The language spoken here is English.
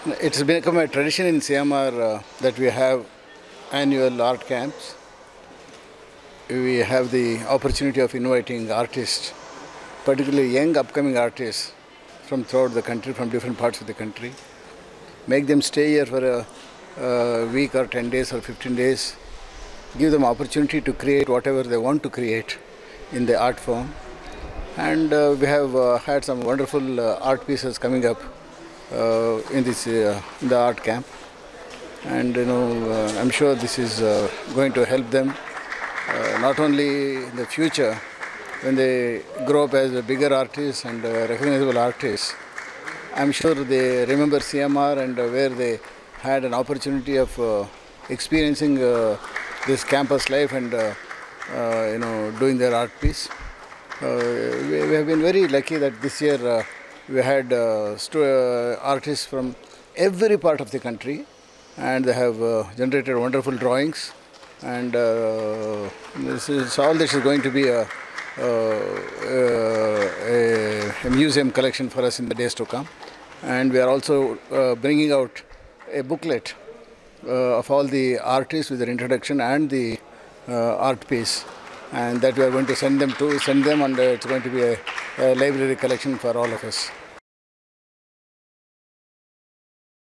It has become a tradition in CMR that we have annual art camps. We have the opportunity of inviting artists, particularly young upcoming artists from throughout the country, from different parts of the country. Make them stay here for a week or 10 days or 15 days. Give them opportunity to create whatever they want to create in the art form. And we have had some wonderful art pieces coming up in the art camp, and I'm sure this is going to help them not only in the future when they grow up as a bigger artists and recognizable artists. I'm sure they remember CMR and where they had an opportunity of experiencing this campus life and doing their art piece. We have been very lucky that this year we had artists from every part of the country, and they have generated wonderful drawings. And this is going to be a museum collection for us in the days to come. And we are also bringing out a booklet of all the artists with their introduction and the art piece, and that we are going to send them, and it's going to be a library collection for all of us.